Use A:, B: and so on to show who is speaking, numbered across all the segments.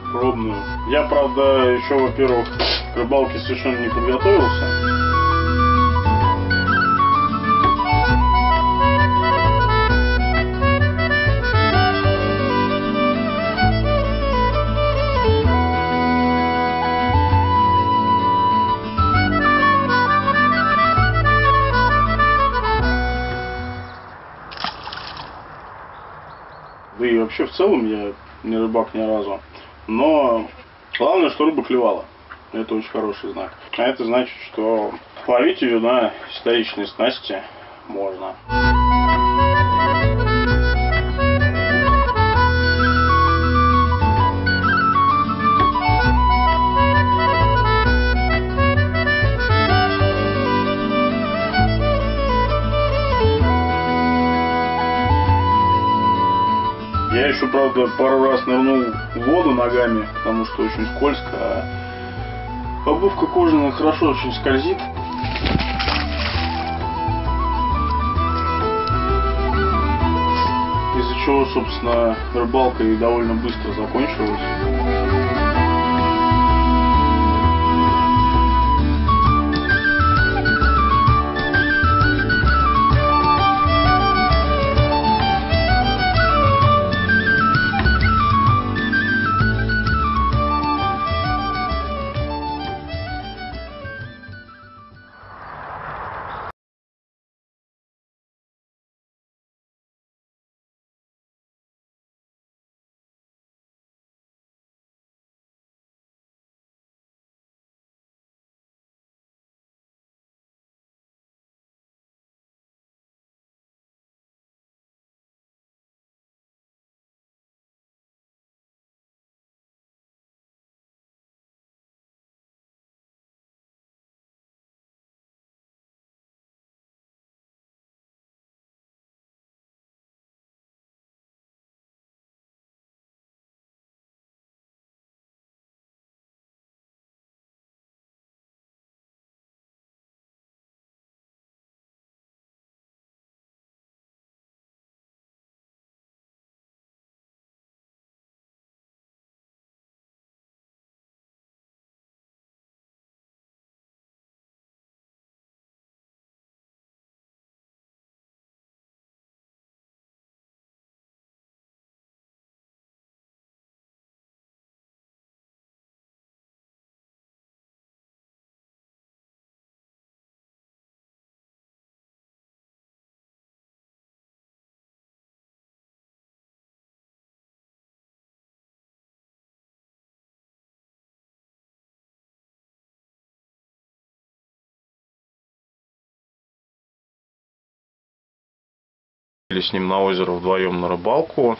A: Пробную. Я, правда, еще, во-первых, к рыбалке совершенно не подготовился. Да и вообще в целом я не рыбак ни разу. Но главное, что рыба клевала. Это очень хороший знак. А это значит, что ловить ее на историчной снасти можно. Я еще, правда, пару раз нырнул в воду ногами, потому что очень скользко, а обувка кожаная хорошо очень скользит. Из-за чего, собственно, рыбалка и довольно быстро закончилась. С ним на озеро вдвоем на рыбалку.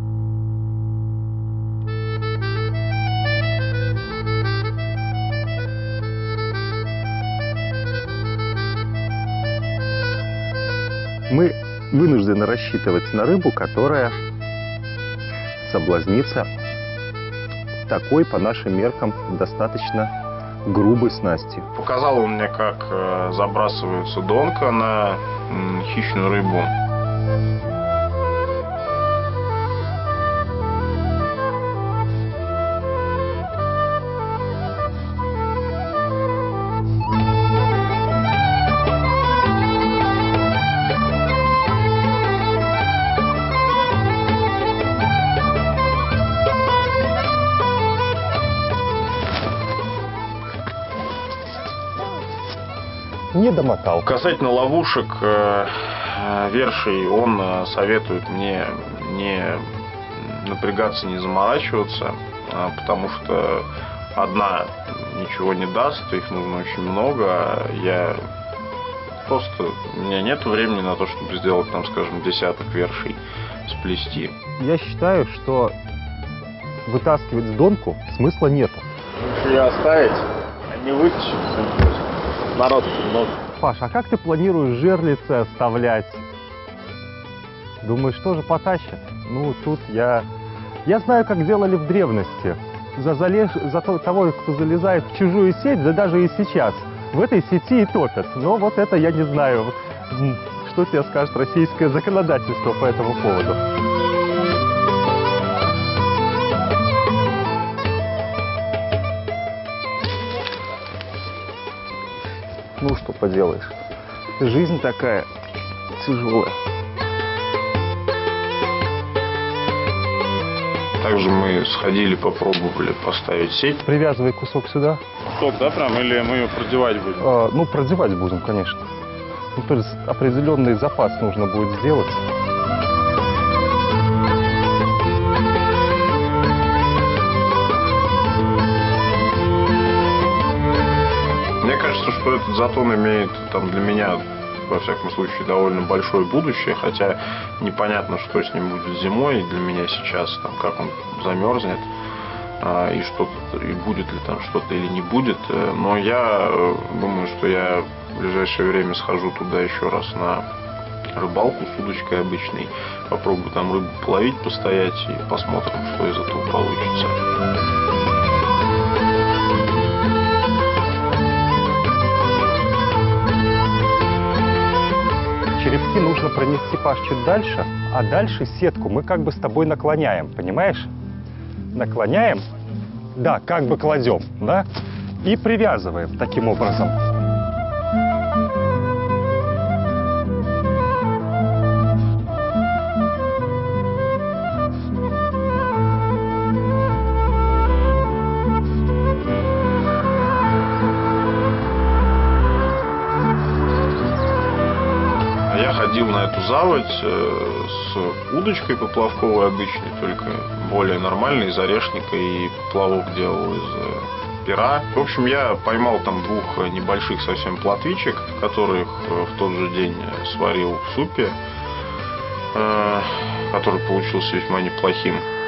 B: Мы вынуждены рассчитывать на рыбу, которая соблазнится такой, по нашим меркам, достаточно грубой снасти.
A: Показал он мне, как забрасывается донка на хищную рыбу.
B: Не домотал.
A: Касательно ловушек, Верший, он советует мне не напрягаться, не заморачиваться, потому что одна ничего не даст, их нужно очень много. У меня нет времени на то, чтобы сделать, там, скажем, десяток вершей, сплести.
B: Я считаю, что вытаскивать донку смысла нету.
A: Лучше ее оставить, а не вытащить. Народу много.
B: Паш, а как ты планируешь жерлицы оставлять? Думаешь, тоже потащат? Ну, тут я знаю, как делали в древности. За того, кто залезает в чужую сеть, да даже и сейчас, в этой сети и топят. Но вот это я не знаю, что тебе скажет российское законодательство по этому поводу. Ну, что поделаешь. Жизнь такая тяжелая.
C: Также мы сходили, попробовали поставить сеть.
B: Привязывай кусок сюда.
A: Кусок, да, прям? Или мы ее продевать будем?
B: Ну, продевать будем, конечно. Ну, то есть определенный запас нужно будет сделать.
C: Мне кажется, что этот затон имеет там для меня, во всяком случае, довольно большое будущее, хотя непонятно, что с ним будет зимой для меня сейчас, там, как он замерзнет, и будет ли там что-то или не будет. Но я думаю, что я в ближайшее время схожу туда еще раз на рыбалку с удочкой обычной, попробую там рыбу половить, постоять и посмотрим, что из этого получится.
B: Черепки нужно пронести, Паш, чуть дальше, а дальше сетку мы как бы с тобой наклоняем, понимаешь? Наклоняем, да, как бы кладем, да, и привязываем таким образом.
C: Я ходил на эту заводь с удочкой поплавковой обычной, только более нормальной, из орешника, и поплавок делал из пера. В общем, я поймал там 2 небольших совсем плотвичек, которых в тот же день сварил в супе, который получился весьма неплохим.